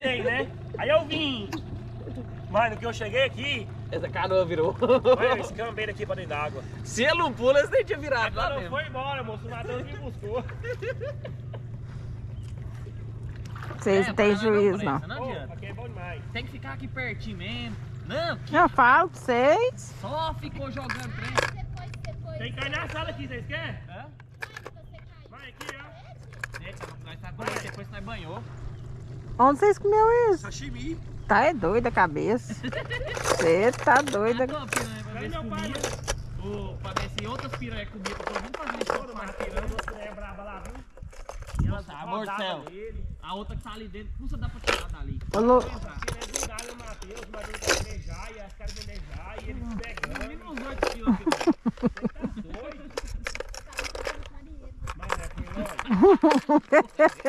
Né? Aí eu vim. Mano, que eu cheguei aqui. Essa canoa virou. Olha, eu escambei daqui pra dentro d'água. Se ele não pula, eles nem tinha virado lá Agora mesmo. foi embora, moço. O nadador me buscou. Vocês não têm juízo, não. Não adianta. Aqui é bom demais. Tem que ficar aqui pertinho mesmo. Não, Eu falo pra vocês. só ficou jogando trem. Tem que cair na sala aqui, vocês querem? Hã? Vai aqui, ó. Eita, nós tá banhando, depois nós banhou. Onde vocês comeram isso? Sashimi. Tá é doida a cabeça. Você tá doida. Pra ver se comia. Pra ver se outras piranhas comiam. Tô vendo fazer isso Toda com as uma piranhas. piranha brava lá, viu? E ela Nossa, amor do céu. nele. A outra que tá ali dentro, custa dar pra tirar dali. Ô, Lu... Ele é grudado no Matheus, o Matheus quer beijar, e as caras querem beijar, e ele se pegando. No mínimo uns 8 quilos aqui. Você tá doido? Mas é que,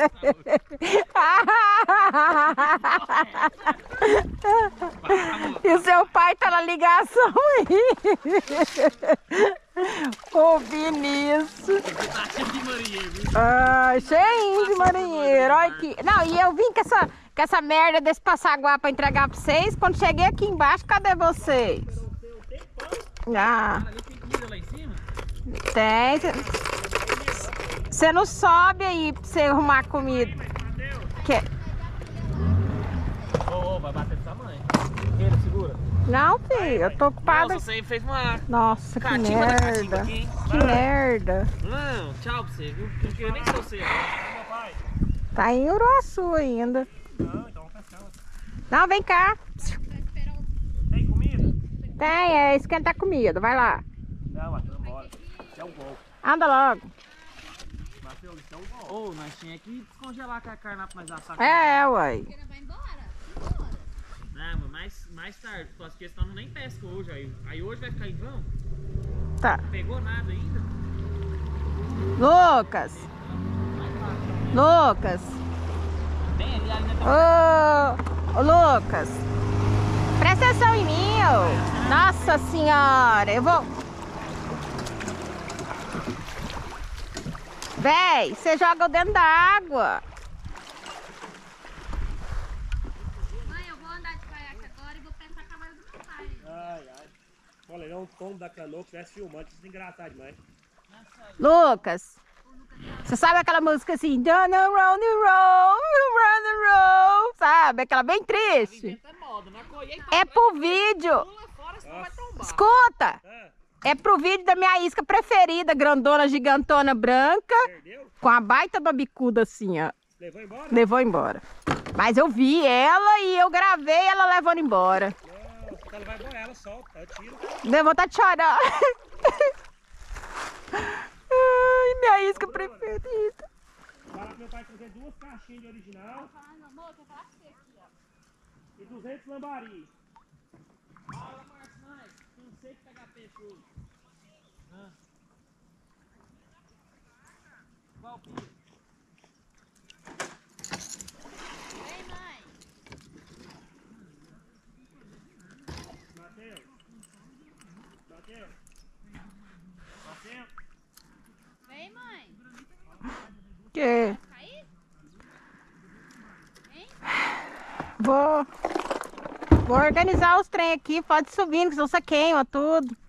E o seu pai tá na ligação aí. Ô, Vinícius. Tá cheio de marinheiro, viu? Ah, cheinho de marinheiro. Olha aqui. Não, e eu vim com essa merda desse passaguá pra entregar pra vocês. Quando cheguei aqui embaixo, cadê vocês? Ah, Ali tem comida lá em cima? tem. Você não sobe aí pra você arrumar comida. Que... Ô, vai bater pra sua mãe. Ele segura. Não, filho, eu tô ocupada. Nossa, você aí fez uma Nossa, que catimba da catimba merda. aqui, hein? Que merda. Não, tchau pra você, viu? Porque eu nem sou seu. meu pai. Tá em Uruaçu ainda. Não, então vamos pescar. Não, vem cá. Tem comida? Tem, é esquentar comida. Vai lá. Não, Matheus, bora. Isso é um gol. Anda logo. Matheus, isso é um gol. Ô, nós tinha que descongelar com a carne lá pra nós assar. É, uai. Vai embora? Não, mas mais tarde, porque senão nem pesca hoje. Aí hoje vai ficar em vão. Tá. Não pegou nada ainda. Lucas. Lucas. Bem ali, ainda tá. Ô, Lucas. Presta atenção em mim, ô. Nossa senhora. Eu vou... Véi, você joga dentro da água. Mãe, eu vou andar de caiaque agora e vou pescar a cavalo do meu pai. Ai, ai. Olha, ele é um tombo da canoa que estivesse filmando, isso é engraçado demais. Lucas. Você sabe aquela música assim? Down around the road, sabe? Aquela bem triste. É pro vídeo. Pula fora, senão vai tombar. Escuta. Ah, É pro vídeo da minha isca preferida, grandona, gigantona, branca, perdeu? com a baita da bicuda assim, ó. Levou embora? Levou embora. Mas eu vi ela e eu gravei ela levando embora. Não, você vai embora, ela solta, eu tiro. Deu vontade de chorar. Ai, minha isca preferida. Fala pro meu pai trazer 2 caixinhas de original Amor, eu quero falar com você aqui, ó. e 200 lambari. Fala, Marcinais. Cansei de pegar peixe hoje. Qual pia? Vem, mãe. Matheus. Matheus. Matheus. Vem, mãe. Que? Cair? Vem. Vou organizar os trem aqui, pode ir subindo, que senão você queima tudo.